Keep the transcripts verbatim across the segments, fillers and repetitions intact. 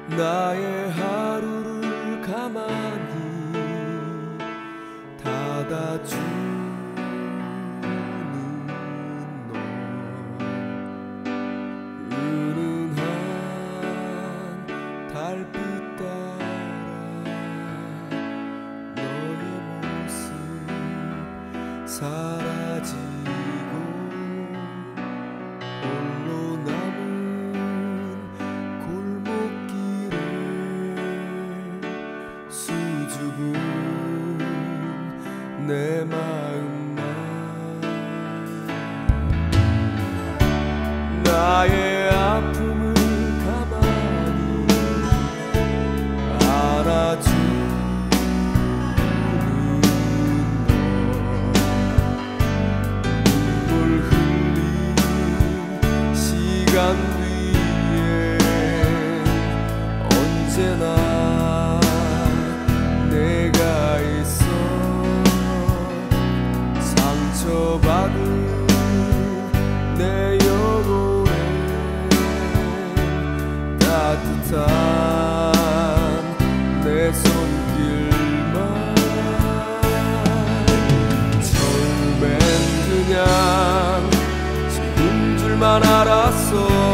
나의 하루를 가만히 닫아주는 너, 은은한 달빛 따라 너의 모습 사라지고 홀로 남은 골목길에 수줍은 내 마음만 나의 아픔을 가만히 안아주는 너, 눈물 흘린 시간 뒤에 언제나 내가 있어. 상처받은 내 영혼에 따뜻한 내 손길만. 처음엔 그냥 지금 줄만 알았어.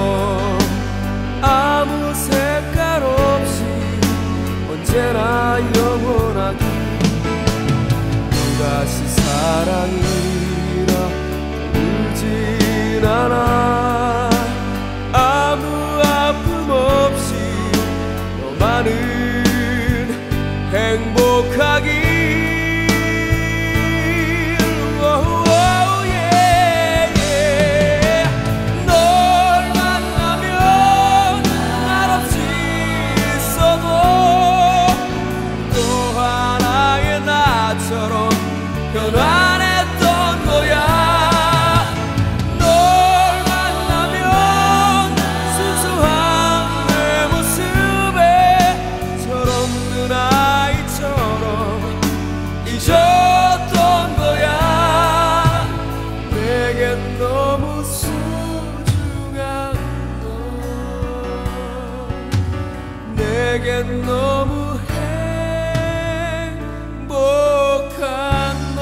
아무 색깔 없이 언제나 영원하게. 또다시 사랑이라 울진 않아. 아무 아픔 없이 너만은 행복하길. 변환했던 거야. 널 만나면 순수한 내 모습에 철없는 아이처럼 잊었던 거야. 내겐 너무 소중한 너, 내겐 너무 행복한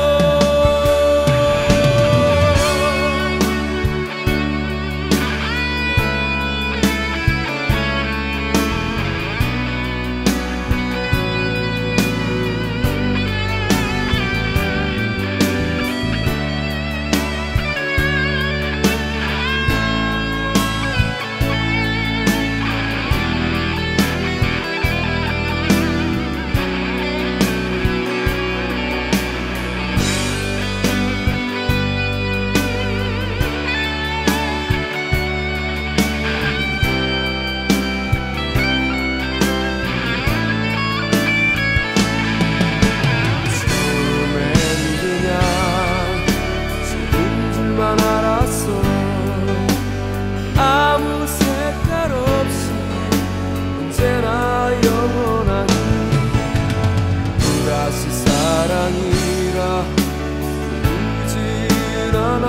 사랑이라 울진 않아.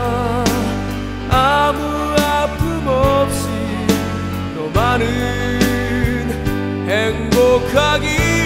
아무 아픔 없이 너만은 행복하길.